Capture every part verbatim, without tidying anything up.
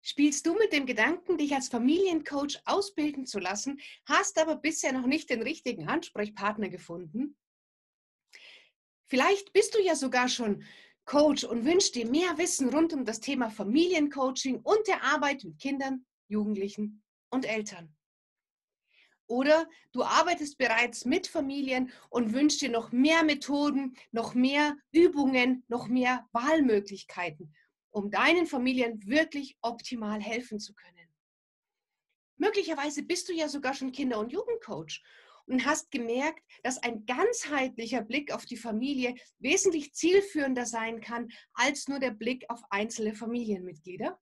Spielst du mit dem Gedanken, dich als Familiencoach ausbilden zu lassen, hast aber bisher noch nicht den richtigen Ansprechpartner gefunden? Vielleicht bist du ja sogar schon Coach und wünschst dir mehr Wissen rund um das Thema Familiencoaching und der Arbeit mit Kindern, Jugendlichen und Eltern. Oder du arbeitest bereits mit Familien und wünschst dir noch mehr Methoden, noch mehr Übungen, noch mehr Wahlmöglichkeiten, um deinen Familien wirklich optimal helfen zu können. Möglicherweise bist du ja sogar schon Kinder- und Jugendcoach und hast gemerkt, dass ein ganzheitlicher Blick auf die Familie wesentlich zielführender sein kann als nur der Blick auf einzelne Familienmitglieder.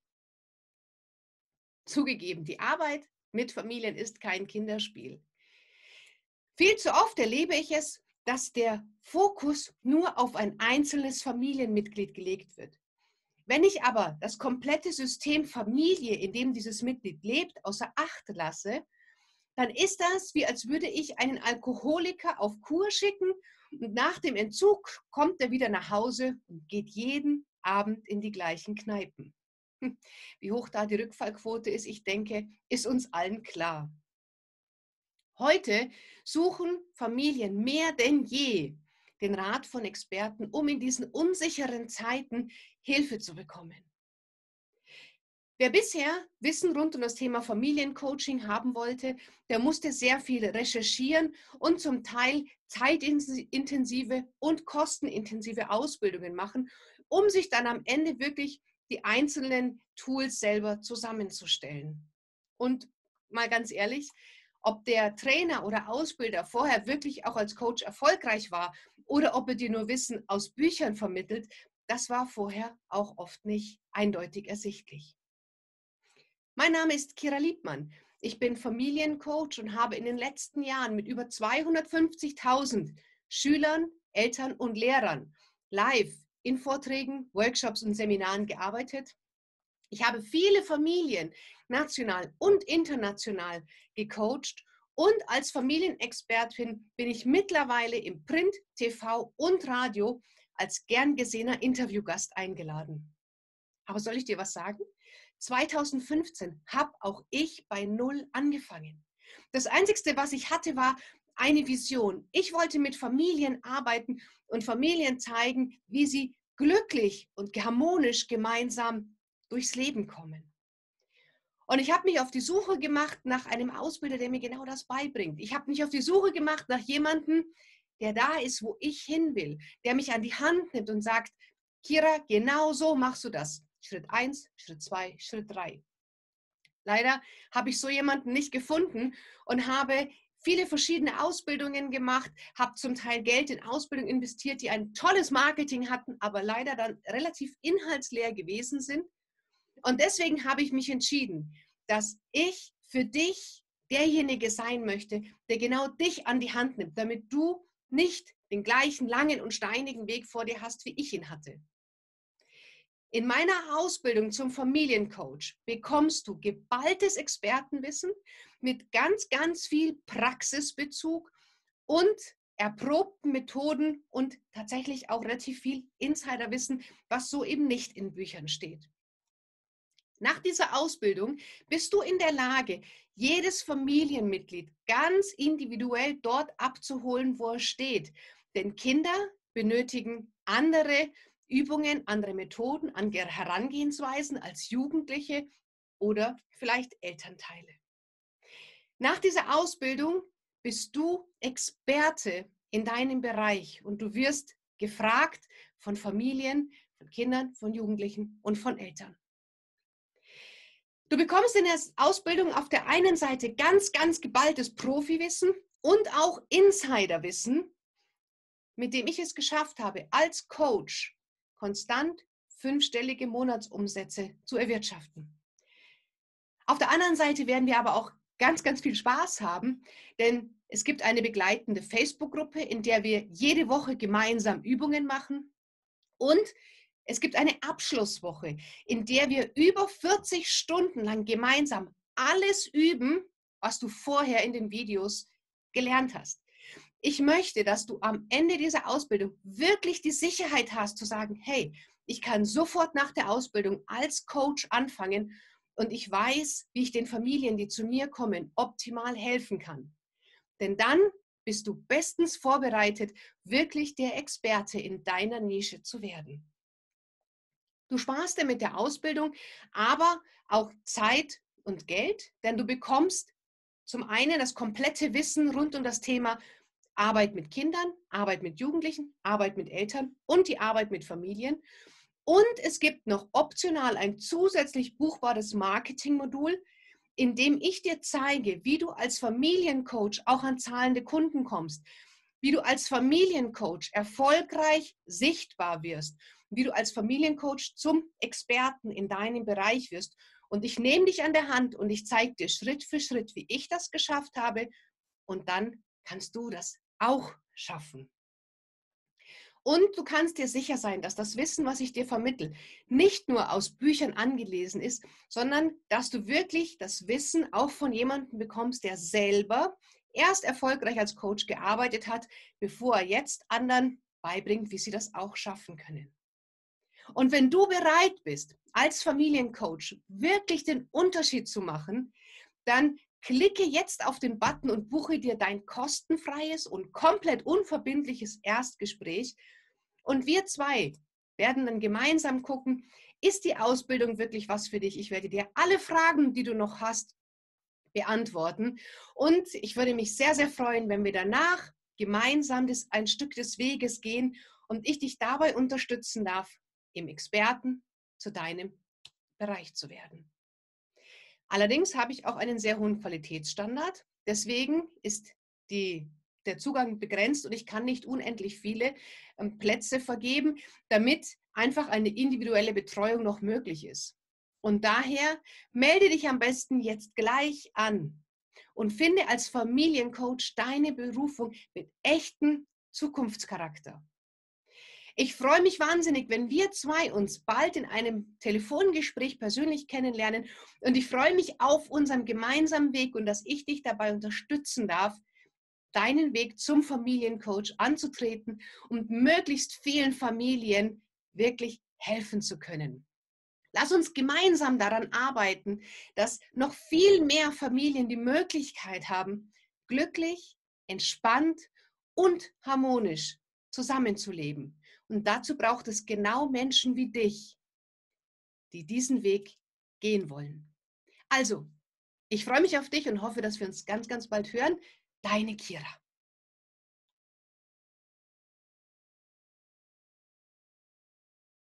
Zugegeben, die Arbeit mit Familien ist kein Kinderspiel. Viel zu oft erlebe ich es, dass der Fokus nur auf ein einzelnes Familienmitglied gelegt wird. Wenn ich aber das komplette System Familie, in dem dieses Mitglied lebt, außer Acht lasse, dann ist das, wie als würde ich einen Alkoholiker auf Kur schicken und nach dem Entzug kommt er wieder nach Hause und geht jeden Abend in die gleichen Kneipen. Wie hoch da die Rückfallquote ist, ich denke, ist uns allen klar. Heute suchen Familien mehr denn je den Rat von Experten, um in diesen unsicheren Zeiten Hilfe zu bekommen. Wer bisher Wissen rund um das Thema Familiencoaching haben wollte, der musste sehr viel recherchieren und zum Teil zeitintensive und kostenintensive Ausbildungen machen, um sich dann am Ende wirklich die einzelnen Tools selber zusammenzustellen. Und mal ganz ehrlich, ob der Trainer oder Ausbilder vorher wirklich auch als Coach erfolgreich war oder ob er dir nur Wissen aus Büchern vermittelt, das war vorher auch oft nicht eindeutig ersichtlich. Mein Name ist Kira Liebmann. Ich bin Familiencoach und habe in den letzten Jahren mit über zweihundertfünfzigtausend Schülern, Eltern und Lehrern live in Vorträgen, Workshops und Seminaren gearbeitet. Ich habe viele Familien national und international gecoacht und als Familienexpertin bin ich mittlerweile im Print, T V und Radio als gern gesehener Interviewgast eingeladen. Aber soll ich dir was sagen? zweitausendfünfzehn habe auch ich bei Null angefangen. Das Einzige, was ich hatte, war eine Vision. Ich wollte mit Familien arbeiten und Familien zeigen, wie sie glücklich und harmonisch gemeinsam durchs Leben kommen. Und ich habe mich auf die Suche gemacht nach einem Ausbilder, der mir genau das beibringt. Ich habe mich auf die Suche gemacht nach jemandem, der da ist, wo ich hin will, der mich an die Hand nimmt und sagt, Kira, genau so machst du das. Schritt eins, Schritt zwei, Schritt drei. Leider habe ich so jemanden nicht gefunden und habe viele verschiedene Ausbildungen gemacht, habe zum Teil Geld in Ausbildung investiert, die ein tolles Marketing hatten, aber leider dann relativ inhaltsleer gewesen sind. Und deswegen habe ich mich entschieden, dass ich für dich derjenige sein möchte, der genau dich an die Hand nimmt, damit du nicht den gleichen langen und steinigen Weg vor dir hast, wie ich ihn hatte. In meiner Ausbildung zum Familiencoach bekommst du geballtes Expertenwissen mit ganz, ganz viel Praxisbezug und erprobten Methoden und tatsächlich auch relativ viel Insiderwissen, was so eben nicht in Büchern steht. Nach dieser Ausbildung bist du in der Lage, jedes Familienmitglied ganz individuell dort abzuholen, wo er steht. Denn Kinder benötigen andere Übungen, andere Methoden, andere Herangehensweisen als Jugendliche oder vielleicht Elternteile. Nach dieser Ausbildung bist du Experte in deinem Bereich und du wirst gefragt von Familien, von Kindern, von Jugendlichen und von Eltern. Du bekommst in der Ausbildung auf der einen Seite ganz, ganz geballtes Profiwissen und auch Insiderwissen, mit dem ich es geschafft habe, als Coach konstant fünfstellige Monatsumsätze zu erwirtschaften. Auf der anderen Seite werden wir aber auch ganz, ganz viel Spaß haben, denn es gibt eine begleitende Facebook-Gruppe, in der wir jede Woche gemeinsam Übungen machen und es gibt eine Abschlusswoche, in der wir über vierzig Stunden lang gemeinsam alles üben, was du vorher in den Videos gelernt hast. Ich möchte, dass du am Ende dieser Ausbildung wirklich die Sicherheit hast zu sagen, hey, ich kann sofort nach der Ausbildung als Coach anfangen und ich weiß, wie ich den Familien, die zu mir kommen, optimal helfen kann. Denn dann bist du bestens vorbereitet, wirklich der Experte in deiner Nische zu werden. Du sparst dir mit der Ausbildung aber auch Zeit und Geld, denn du bekommst zum einen das komplette Wissen rund um das Thema Arbeit mit Kindern, Arbeit mit Jugendlichen, Arbeit mit Eltern und die Arbeit mit Familien. Und es gibt noch optional ein zusätzlich buchbares Marketingmodul, in dem ich dir zeige, wie du als Familiencoach auch an zahlende Kunden kommst, wie du als Familiencoach erfolgreich sichtbar wirst, wie du als Familiencoach zum Experten in deinem Bereich wirst. Und ich nehme dich an der Hand und ich zeige dir Schritt für Schritt, wie ich das geschafft habe. Und dann kannst du das auch schaffen. Und du kannst dir sicher sein, dass das Wissen, was ich dir vermittle, nicht nur aus Büchern angelesen ist, sondern dass du wirklich das Wissen auch von jemandem bekommst, der selber erst erfolgreich als Coach gearbeitet hat, bevor er jetzt anderen beibringt, wie sie das auch schaffen können. Und wenn du bereit bist, als Familiencoach wirklich den Unterschied zu machen, dann klicke jetzt auf den Button und buche dir dein kostenfreies und komplett unverbindliches Erstgespräch. Und wir zwei werden dann gemeinsam gucken, ist die Ausbildung wirklich was für dich? Ich werde dir alle Fragen, die du noch hast, beantworten. Und ich würde mich sehr, sehr freuen, wenn wir danach gemeinsam das, ein Stück des Weges gehen und ich dich dabei unterstützen darf, im Experten zu deinem Bereich zu werden. Allerdings habe ich auch einen sehr hohen Qualitätsstandard. Deswegen ist die, der Zugang begrenzt und ich kann nicht unendlich viele ähm, Plätze vergeben, damit einfach eine individuelle Betreuung noch möglich ist. Und daher melde dich am besten jetzt gleich an und finde als Familiencoach deine Berufung mit echtem Zukunftscharakter. Ich freue mich wahnsinnig, wenn wir zwei uns bald in einem Telefongespräch persönlich kennenlernen und ich freue mich auf unseren gemeinsamen Weg und dass ich dich dabei unterstützen darf, deinen Weg zum Familiencoach anzutreten und möglichst vielen Familien wirklich helfen zu können. Lass uns gemeinsam daran arbeiten, dass noch viel mehr Familien die Möglichkeit haben, glücklich, entspannt und harmonisch zusammenzuleben. Und dazu braucht es genau Menschen wie dich, die diesen Weg gehen wollen. Also, ich freue mich auf dich und hoffe, dass wir uns ganz, ganz bald hören. Deine Kira.